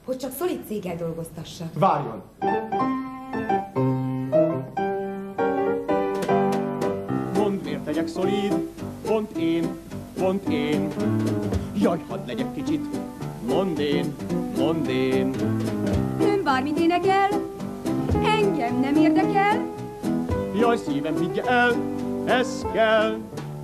hogy csak szolid céggel dolgoztassak. Várjon! Mondd, miért legyek szolid, pont én. Jaj, hadd legyek kicsit, mondd én. Ön bármit énekel, engem nem érdekel. Jaj, szívem, higgye el, ez kell.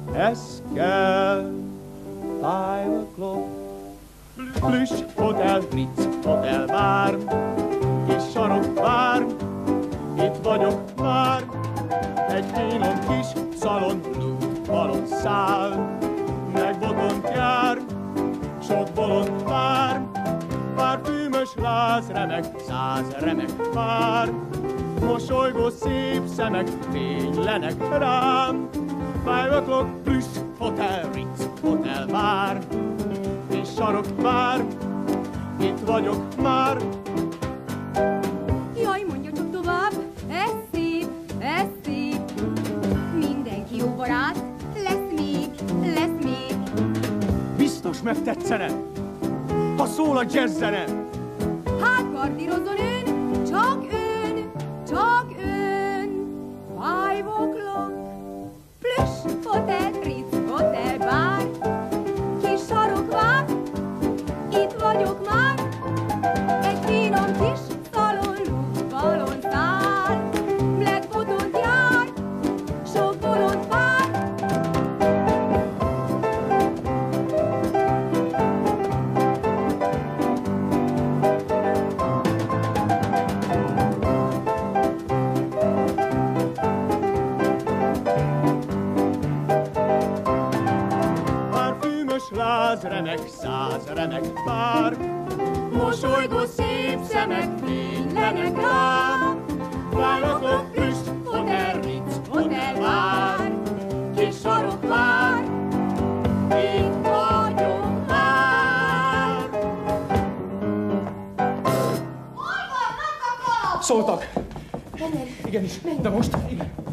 5 o'clock. Plüss, hotel, Ritz, hotel, bár. Kis sarok, bár. Itt vagyok már. Egy finom kis szalon, balon száll. Meg botont jár, sok bolond vár. Parfümös láz remek, 100 remek pár. Mosolygó szép szemek fénylenek rám. 5 o'clock, plüss, hotel, Ritz, hotel, bár. És sarok, bár, itt vagyok már. Jaj, mondja csak tovább, ez szép. Mindenki jó barát, lesz még. Biztos megtetszene, ha szól a jazzzene. Hát gardírozzon ön, csak ön. 5 o'clock, plüss, hotel, Ritz, hotel, bár. Kis sarok vár, itt vagyok már. Egy finom kis szalon, balon száll. Black botont jár, sok bolond vár. Láz remek, 100 remek pár. Mosolygó szép szemek fénylenek rám. 5 o'clock, plüss, hotel, Ritz, hotel, bár. Kis sarok vár, itt vagyok már. Hol vannak a kalapok? Szóltak. Menjen. Igenis, de most igen.